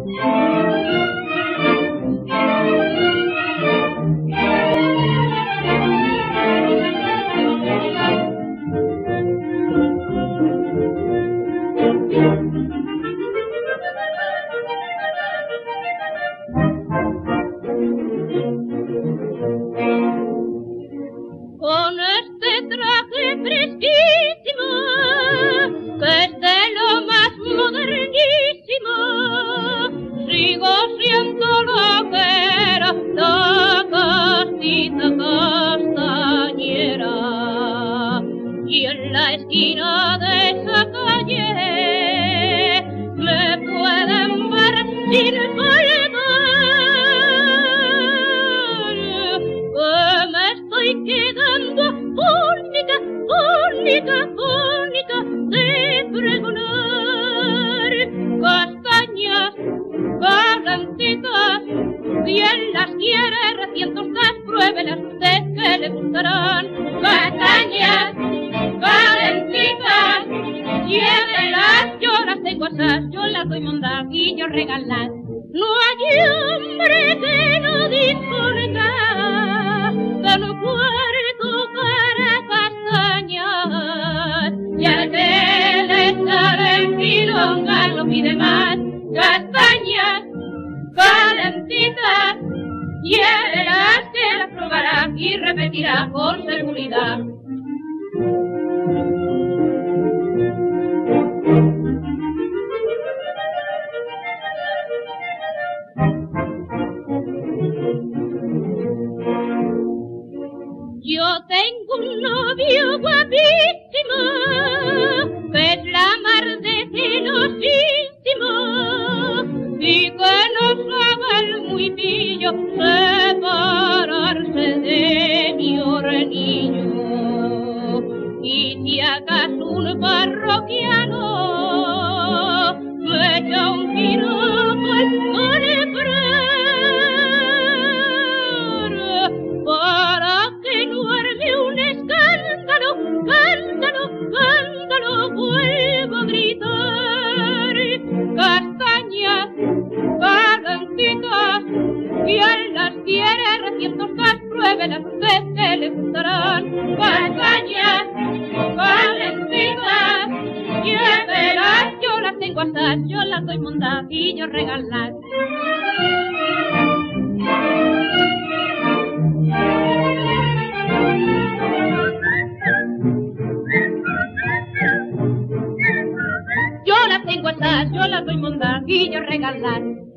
Con este traje fresquísimo, que es de lo más modernísimo, sigo siendo lo que era la castita castañera. Y en la esquina de esa calle me pueden ver sin colgar, que me estoy quedando única de pregonar. Castañas calentitas, quien las quiere recién tostadas, pruébelas usted que le gustarán. Castañas calentitas, llévelas, yo las tengo asas, yo las doy mondaguillo regalar. No hay hombre que no disponga de no puede tocar a castañas, y al que le sale en milonga no pide más. Castañas calentitas, llévelas que las probará y repetirá con seguridad. Yo tengo un novio guapísimo, que es la mar de celosísimo, y que no sabe el muy pillo separarse de mi hornillo. Y si acaso un parroquiano me echa un tiro con el para que no arme un escándalo, vuelvo a gritar. Castañas calentitas, quien las quiere recién tostadas, pruébelas usted que le gustarán. Castañas calentitas, llévelas, yo las tengo asadas, yo las doy mondaguillo regalar. Yo las tengo asadas, yo las doy mondaguillo regalar.